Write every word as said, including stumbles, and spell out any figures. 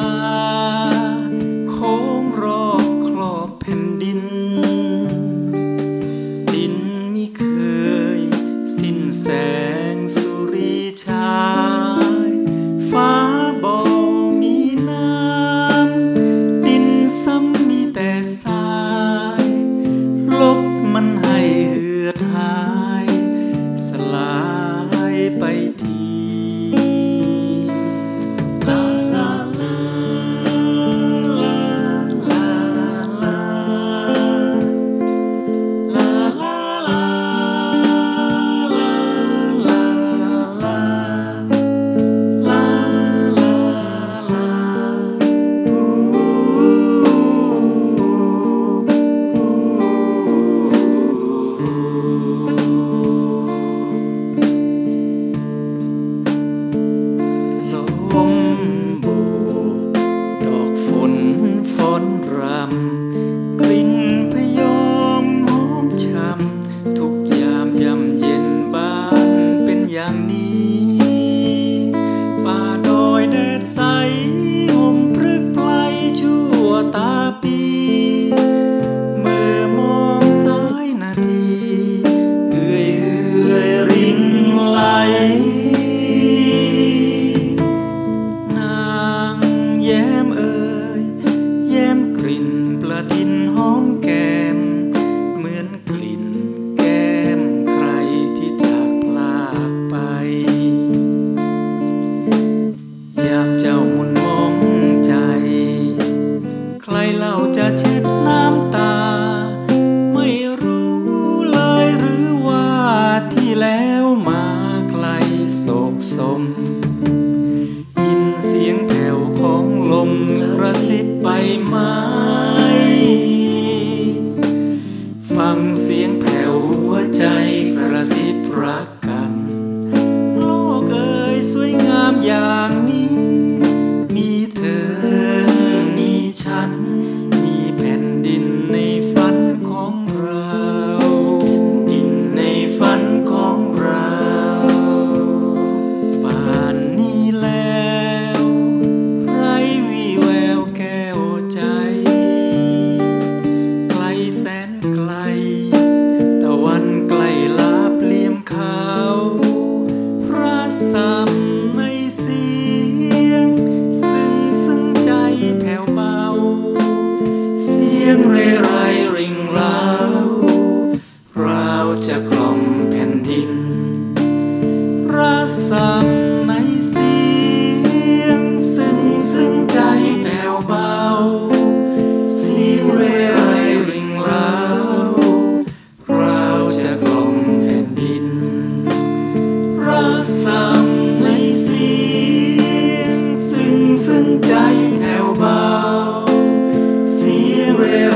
โค้งรอบครอบแผ่นดินดินมิเคยสิ้นแสงสุริฉายฟ้าบ่มีน้ำดินซ้ำมีแต่ทรายลบมันให้เหือดหายสลายไปทีลมโบกดอกฝนฟ้อนรำกลิ่นพยอมหอมช่ำทุกยามยำเย็นบ้านเป็นอย่างนี้ป่าดอยแดดใสห่มพรึกไพรชั่วตาปีเมื่อมองสายนาทีเอื่อยเอื่อยรินไหลแย้มเอ่ยแย้มกลิ่นประทินหอมแก้มเหมือนกลิ่นแก้มใครที่จากพลากไปยามเจ้ามุนมองใจใครเล่าจะเช็ดน้ำตาไม่รู้เลยหรือว่าที่แล้วมาไกลโศกสมยินเสียงแผ่วของลมกระซิบใบไม้ฟังเสียงแผ่วหัวใจกระซิบรักกันโลกเอ๋ยสวยงามอย่างนี้มีเธอมีฉันมีแผ่นดินในฝันของเราแผ่นดินในฝันของเราป่านนี้แล้วไร้วี่แววแก้วใจไกลแสนไกลตะวันใกล้ลาเปลี่ยมขาวระสำในเสียงซึ่งซึ่งใจแผ่วเบาเสียงเรไรริ่งร้าวราวจะกล่อมแผ่นดินระสำในเสียงซึ่งซึ่งใจแผ่วเบาเสียงเรไรริ่งร้าวราวจะกล่อมแผ่นดินระสำในเสียงซึ่งซึ่งใจแผ่วเบาเสียงเร